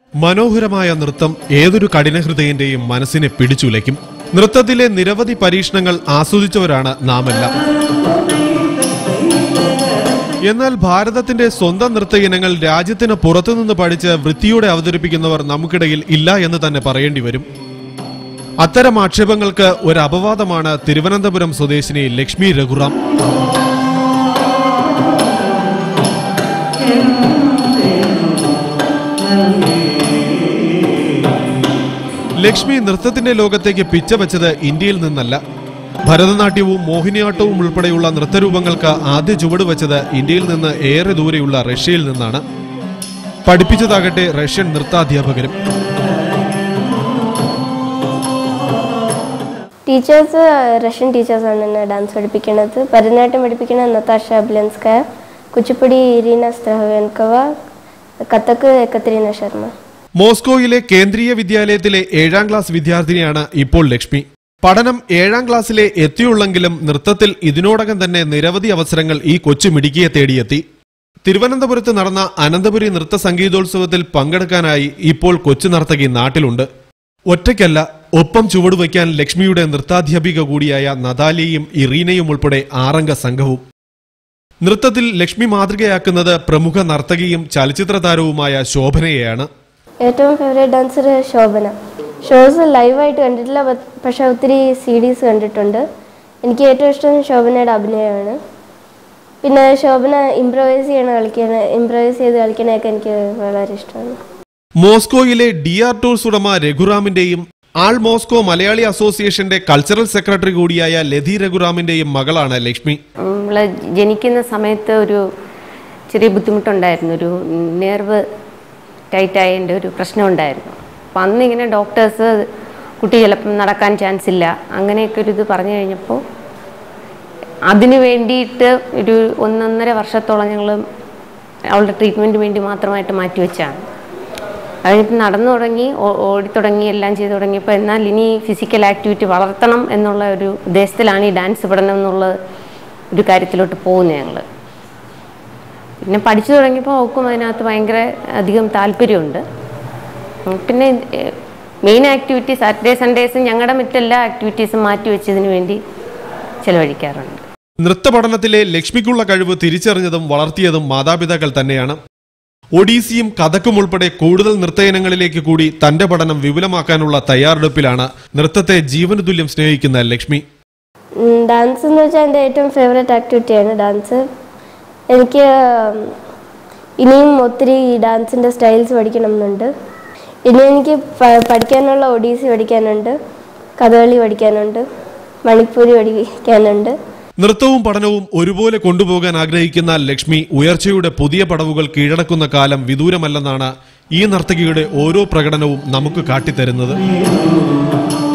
മനോഹരമായ നൃത്തം ഏതൊരു കഠിനഹൃദയന്റെയും മനസ്സിനെ പിടിച്ചുലയ്ക്കും. നൃത്തത്തിലെ നിരവധി പരീക്ഷണങ്ങൾ ആസ്വദിച്ചവരാണ് നാമെല്ലാം. എന്നാൽ ഭാരതത്തിന്റെ സ്വന്തം നൃത്ത ഇനങ്ങൾ രാജ്യത്തിന് പുറത്തുനിന്ന് പഠിച്ച് വൃത്തിയോടെ അവതരിപ്പിക്കുന്നവർ നമുക്കിടയിൽ ഇല്ല എന്ന് തന്നെ പറയേണ്ടി വരും. അത്തരം ആക്ഷേപങ്ങൾക്ക് ഒരു അപവാദമാണ് തിരുവനന്തപുരം സ്വദേശിനി ലക്ഷ്മി രഘുറാം. ലക്ഷ്മി നൃത്തത്തിന്റെ ലോകത്തേക്ക് പിച്ചവെച്ചത് ഇന്ത്യയിൽ നിന്നല്ല. ഭരതനാട്യവും മോഹിനിയാട്ടവും ഉൾപ്പെടെയുള്ള നൃത്തരൂപങ്ങൾക്ക് ആദ്യ ചുവട് വെച്ചത് ഇന്ത്യയിൽ നിന്ന് ഏറെ ദൂരെയുള്ള റഷ്യയിൽ നിന്നാണ്. പഠിപ്പിച്ചതാകട്ടെ റഷ്യൻ നൃത്താധ്യാപകരും. ടീച്ചേഴ്സ് റഷ്യൻ ടീച്ചേഴ്സാണ് എന്നെ ഡാൻസ് പഠിപ്പിക്കുന്നത്. ഭരതനാട്യം പഠിപ്പിക്കുന്നത് നതാഷ ബ്ലെൻസ്കയ, കുച്ചിപ്പുടി ഇരീന സ്ത്രഹവെൻകോവ, കഥക് എക്കത്രീന ശർമ്മ. മോസ്കോയിലെ കേന്ദ്രീയ വിദ്യാലയത്തിലെ 7ാം ക്ലാസ് വിദ്യാർത്ഥിനിയാണ് ഇപ്പോൾ ലക്ഷ്മി. പഠനം 7ാം ക്ലാസ്സിലെ എത്തിയുള്ളെങ്കിലും നൃത്തത്തിൽ ഇതിനോടകം തന്നെ നിരവധി അവസരങ്ങൾ ഈ കൊച്ചു മിടുക്കിയെ തേടിയെത്തി. തിരുവനന്തപുരത്ത് നടന്ന അനന്തപുരി നൃത്ത സംഗീതോത്സവത്തിൽ പങ്കെടുക്കാനായി ഇപ്പോൾ കൊച്ചു നർത്തകി നാട്ടിലുണ്ട്. ഒറ്റയ്ക്കല്ല, ഒപ്പം ചുവടുവയ്ക്കാൻ ലക്ഷ്മിയുടെ നൃത്താധ്യാപിക കൂടിയായ നതാലിയയും ഇറീനയും ഉൾപ്പെടെ 6 സംഘവും. നൃത്തത്തിൽ ലക്ഷ്മി മാതൃകയാക്കുന്നത് പ്രമുഖ നർത്തകിയും ചലച്ചിത്ര താരവുമായ ശോഭനയെയാണ്. ഏറ്റവും ഫേവറേറ്റ് ഡാൻസർ ശോഭന. ഷോസ് ലൈവായിട്ട് കണ്ടിട്ടില്ല, പക്ഷെ ഒത്തിരി CDs കണ്ടിട്ടുണ്ട്. എനിക്ക് ഏറ്റവും ഇഷ്ടം ശോഭനയുടെ അഭിനയമാണ്. പിന്നെ ശോഭന ഇംപ്രവൈസ് ചെയ്ത് കളിക്കണതൊക്കെ എനിക്ക് വളരെ ഇഷ്ടമാണ്. മോസ്കോയിലെ DR ടൂർസ് ഉടമ രഘുറാമിന്റെയും ആൾ മോസ്കോ മലയാളി അസോസിയേഷന്റെ കൾച്ചറൽ സെക്രട്ടറി കൂടിയായ ലതി രഘുറാമിന്റെയും മകളാണ് ലക്ഷ്മി. ജനിക്കുന്ന സമയത്ത് ഒരു ചെറിയ ബുദ്ധിമുട്ടുണ്ടായിരുന്നു, ഒരു നെർവ് ടൈറ്റായതിൻ്റെ ഒരു പ്രശ്നം ഉണ്ടായിരുന്നു. അപ്പം അന്നിങ്ങനെ ഡോക്ടേഴ്സ് കുട്ടി ചിലപ്പം നടക്കാൻ ചാൻസ് ഇല്ല അങ്ങനെയൊക്കെ ഒരു ഇത് പറഞ്ഞു കഴിഞ്ഞപ്പോൾ അതിന് വേണ്ടിയിട്ട് ഒരു 1.5 വർഷത്തോളം ഞങ്ങൾ അവളുടെ ട്രീറ്റ്മെൻറ്റിന് വേണ്ടി മാത്രമായിട്ട് മാറ്റിവെച്ചാണ്. അതിനിപ്പോൾ നടന്നു തുടങ്ങി, ഓടിത്തുടങ്ങി, എല്ലാം ചെയ്തു തുടങ്ങിയപ്പോൾ എന്നാൽ ഇനി ഫിസിക്കൽ ആക്ടിവിറ്റി വളർത്തണം എന്നുള്ള ഒരു ഉദ്ദേശത്തിലാണ് ഈ ഡാൻസ് പഠനം എന്നുള്ള ഒരു കാര്യത്തിലോട്ട് പോകുന്നത് ഞങ്ങൾ. പിന്നെ പഠിച്ചു തുടങ്ങിയപ്പോൾ അവൾക്കും അതിനകത്ത് ഭയങ്കര അധികം താല്പര്യമുണ്ട്. പിന്നെ മെയിൻ ആക്ടിവിറ്റി സാറ്റർഡേ സൺഡേസും ഞങ്ങളുടെ മറ്റെല്ലാ ആക്ടിവിറ്റീസും മാറ്റിവെച്ചതിന് വേണ്ടി ചെലവഴിക്കാറുണ്ട്. നൃത്ത പഠനത്തിലെ ലക്ഷ്മിക്കുള്ള കഴിവ് തിരിച്ചറിഞ്ഞതും വളർത്തിയതും മാതാപിതാക്കൾ തന്നെയാണ്. ഒഡീസിയും കഥക്കും ഉൾപ്പെടെ കൂടുതൽ നൃത്ത ഇനങ്ങളിലേക്ക് കൂടി തന്റെ പഠനം വിപുലമാക്കാനുള്ള തയ്യാറെടുപ്പിലാണ് നൃത്തത്തെ ജീവന് തുല്യം സ്നേഹിക്കുന്ന ലക്ഷ്മി. ഡാൻസ് എന്ന് വെച്ചാൽ എൻ്റെ ഏറ്റവും ഫേവറേറ്റ് ആക്ടിവിറ്റിയാണ് ഡാൻസ്. എനിക്ക് ഇനിയും ഒത്തിരി ഡാൻസിൻ്റെ സ്റ്റൈൽസ് പഠിക്കണം എന്നുണ്ട്. ഇനി എനിക്ക് പഠിക്കാനുള്ള ഒഡീസി പഠിക്കാനുണ്ട്, കഥകളി പഠിക്കാനുണ്ട്, മണിപ്പൂരി പഠിക്കാനുണ്ട്. നൃത്തവും പഠനവും ഒരുപോലെ കൊണ്ടുപോകാൻ ആഗ്രഹിക്കുന്ന ലക്ഷ്മി ഉയർച്ചയുടെ പുതിയ പടവുകൾ കീഴടക്കുന്ന കാലം വിദൂരമല്ലെന്നാണ് ഈ നർത്തകിയുടെ ഓരോ പ്രകടനവും നമുക്ക് കാട്ടിത്തരുന്നത്.